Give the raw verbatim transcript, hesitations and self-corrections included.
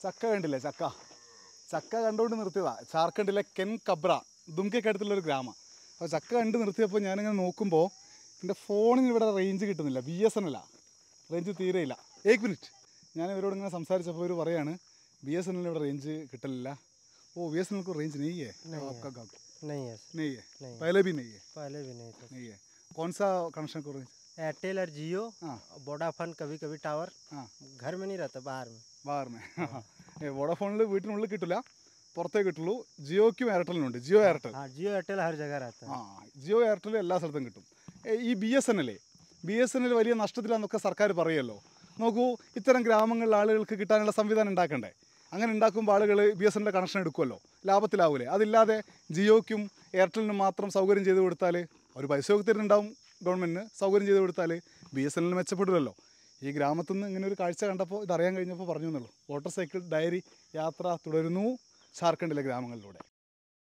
ചക്ക കണ്ടില്ലേ ചക്ക ചക്ക കണ്ടുകൊണ്ട് നിർത്തിയതാ. ജാർഖണ്ഡിലെ കെൻ കബ്ര ദുംകയ്ക്ക് അടുത്തുള്ളൊരു ഗ്രാമം. അപ്പോൾ ചക്ക കണ്ട് നിർത്തിയപ്പോൾ ഞാനിങ്ങനെ നോക്കുമ്പോൾ എൻ്റെ ഫോണിന് ഇവിടെ റേഞ്ച് കിട്ടുന്നില്ല. ബി എസ് എൻ എല്ലാണ്, റേഞ്ച് തീരെയില്ല. ഏക് മിനിറ്റ്, ഞാൻ ഇവരോട് ഇങ്ങനെ സംസാരിച്ചപ്പോൾ ഇവർ പറയാണ് ബി എസ് എൻ എല്ലിൽ ഇവിടെ റേഞ്ച് കിട്ടലില്ല. ഓ ബി എസ് एन एल को रेंज नहीं है आपका गाँव? नहीं है नहीं है, पहले भी नहीं है? पहले भी नहीं था। नहीं है। कौन सा कनेक्शन को रेंज? एयरटेल और जियो, हाँ वोडाफोन, कभी कभी टावर। हाँ घर में नहीं रहता, बाहर में। ബാർ മേ വോഡാഫോണിൽ വീട്ടിനുള്ളിൽ കിട്ടില്ല, പുറത്തേ കിട്ടുള്ളൂ. ജിയോയ്ക്കും എയർടെലിനും ഉണ്ട്. ജിയോ എയർടെൽ, हाँ जियो एयरटेल हर जगह रहता ആ है। ജിയോ എയർടെൽ എല്ലാ സ്ഥലത്തും കിട്ടും. ഏ, ഈ ബി എസ് എൻ എല്ലേ ബി എസ് എൻ എൽ വലിയ നഷ്ടത്തിലാണെന്നൊക്കെ സർക്കാർ പറയുമല്ലോ. നോക്കൂ, ഇത്തരം ഗ്രാമങ്ങളിൽ ആളുകൾക്ക് കിട്ടാനുള്ള സംവിധാനം ഉണ്ടാക്കണ്ടേ? അങ്ങനെ ഉണ്ടാക്കുമ്പോൾ ആളുകൾ ബി എസ് എൻ എല്ലിൻ്റെ കണക്ഷൻ എടുക്കുമല്ലോ, ലാഭത്തിലാവൂലേ? അതില്ലാതെ ജിയോയ്ക്കും എയർടെലിനും മാത്രം സൗകര്യം ചെയ്ത് കൊടുത്താൽ ഒരു പൈസ ഒക്കെ തരുന്നുണ്ടാവും ഗവൺമെൻറ്റിന്. സൗകര്യം ചെയ്ത് കൊടുത്താൽ ബി എസ് എൻ എല്ലിന് മെച്ചപ്പെടില്ലല്ലോ. ഈ ഗ്രാമത്തിൽ നിന്ന് ഇങ്ങനെ ഒരു കാഴ്ച കണ്ടപ്പോൾ ഇതറിയാൻ കഴിഞ്ഞപ്പോൾ പറഞ്ഞു എന്നുള്ളൂ. മോട്ടോർ സൈക്കിൾ ഡയറി യാത്ര തുടരുന്നു ജാർഖണ്ഡിലെ ഗ്രാമങ്ങളിലൂടെ.